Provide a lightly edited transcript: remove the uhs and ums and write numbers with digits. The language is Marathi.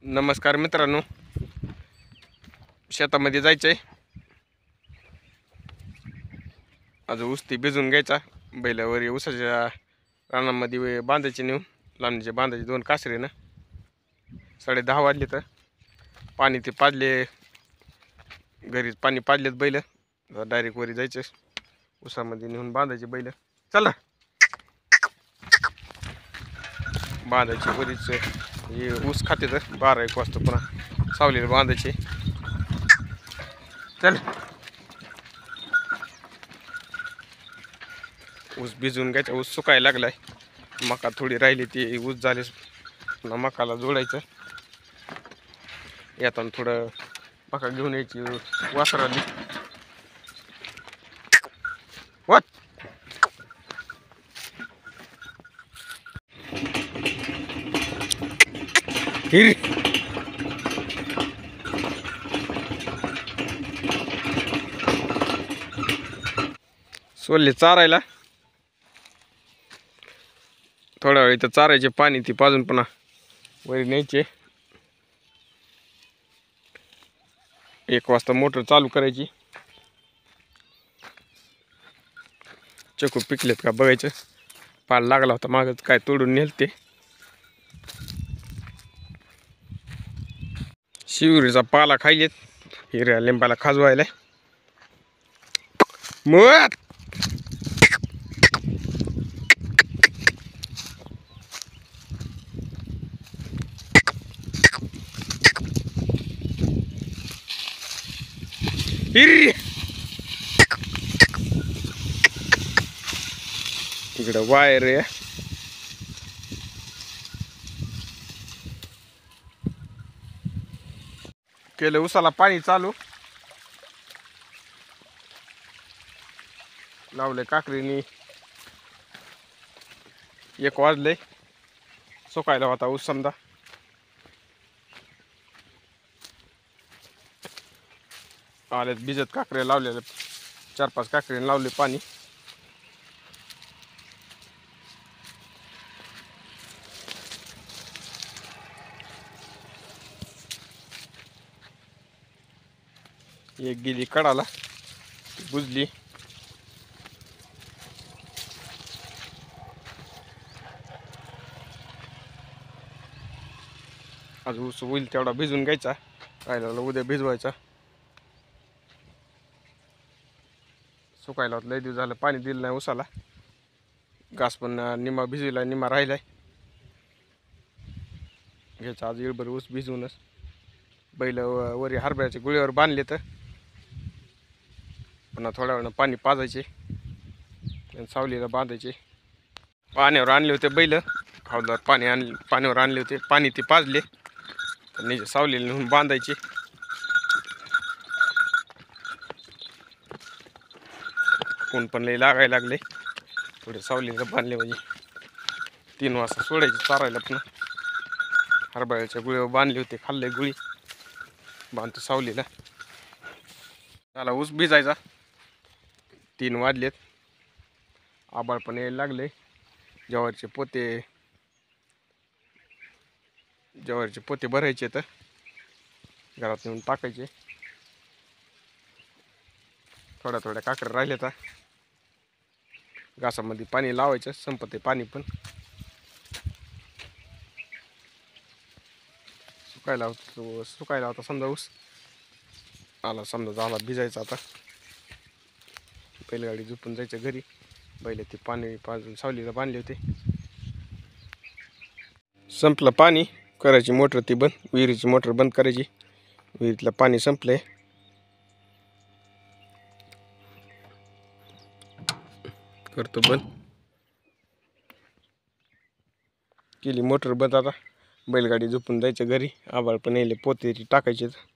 नमस्कार मित्रांनो, शेतामध्ये जायचंय. आज ऊस ती भिजून घ्यायचा. बैलावर ऊसाच्या रानामध्ये बांधायचे, नेऊन लांबणीचे बांधायचे 2 कासरे ना. 10:30 वाजले तर पाणी ते पाजले, घरीच पाणी पाजलेत बैल. डायरेक्ट वरी जायचं, ऊसामध्ये नेऊन बांधायचे बैल. चला बांधायचे वरीच. हे ऊस खाते तर 12-1 वाजता पुन्हा सावलीला बांधायचे. चल ऊस भिजून घ्यायचा. ऊस सुकायला लागलाय. मका थोडी राहिली ती ऊस झाले, पुन्हा मकाला जोडायचं. येताना थोडं मका घेऊन यायची वासराली. वाट हिरी सोडले चारायला. थोडा वेळ इथं चारायचे, पाणी ती पाजून पुन्हा वरी न्यायचे. 1 वाजता मोटर चालू करायची. चकू पिकलेत का बघायचं. पाल लागला होता मागच, काय तोडून नेल ते. शिवरीचा पाला खायलेत, हिऱ्या लिंबाला खाजवायला. मत हिरी इकडं वायर आहे. केलं उसाला पाणी चालू, लावले काकरीनी. 1 वाजले, सुकायला होता ऊस समजा. आल्यात भिजत काकऱ्या लावलेल्या, 4-5 काकरीने लावले पाणी. एक गेली कडाला, बुजली. आज ऊस होईल तेवढा भिजून घ्यायचा, राहिला उद्या भिजवायचा. सुकायला होत, लय दिवस झालं पाणी दिलं नाही ऊसाला. घास पण निमा भिजविला, निमा राहिलाय. घ्यायचा आज इळभर ऊस भिजवूनच. बैल वरी हरभऱ्याच्या गुळीवर बांधले तर पुन्हा थोड्या वेळानं पाणी पाजायचे आणि सावलीला बांधायचे. पाण्यावर आणले होते बैल, हौदार पाण्यावर आणले होते. पाणी ते पाजले तर निजे सावलीला नेऊन बांधायचे. ऊन पण लई लागायला लागले, थोडे सावलीला बांधले म्हणजे 3 वाजता सोडायचे चारायला. पुन्हा हरभऱ्याच्या गुळीवर बांधले होते, खाल्ले गुळी बांधतो सावलीला. त्याला ऊस भिजायचा. 3 वाजलेत, आबाळ पण यायला लागले. ज्वारीचे पोते भरायचे तर घरात नेऊन टाकायचे. थोड्या काकऱ्या राहिल्या तर घासामध्ये पाणी लावायचं, संपते पाणी पण. सुकायला होता समजा ऊस. आला समजा, झाला भिजायचा. आता बैलगाडी झोपून जायचं घरी. बैल ते पाणी पाजून सावलीला बांधले होते. संपलं पाणी, करायची मोटर ती बंद. विहिरीची मोटर बंद करायची. विहिरीतलं पाणी संपलंय, करतो बंद. केली मोटर बंद. आता बैलगाडी झोपून जायचं घरी. आबाळ पण यायले, पोते टाकायचे.